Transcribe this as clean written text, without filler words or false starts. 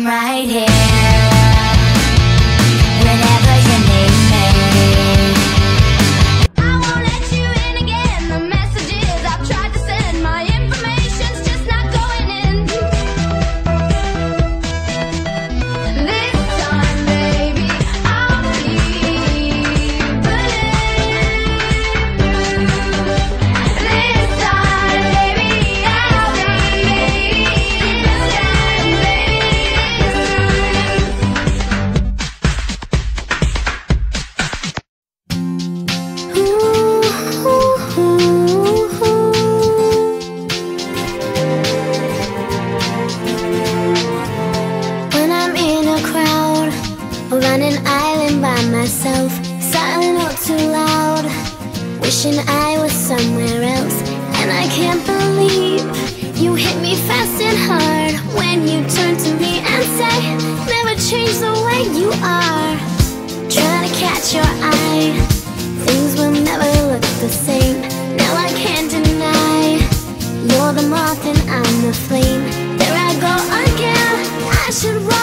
I'm right here whenever you need me. I won't let you in again. The messages I've tried to send, my information's just not going in. This time, baby, I'll keep believing. This time, baby, I'll believe. This time, baby, when I'm in a crowd or on an island by myself, silent or too loud, wishing I was somewhere else. And I can't believe you hit me fast and hard when you turn to me and say, never change the way you are. Trying to catch your eye, things will never look the same. Now I can't deny, you're the moth and I'm the flame. There I go again, I should run.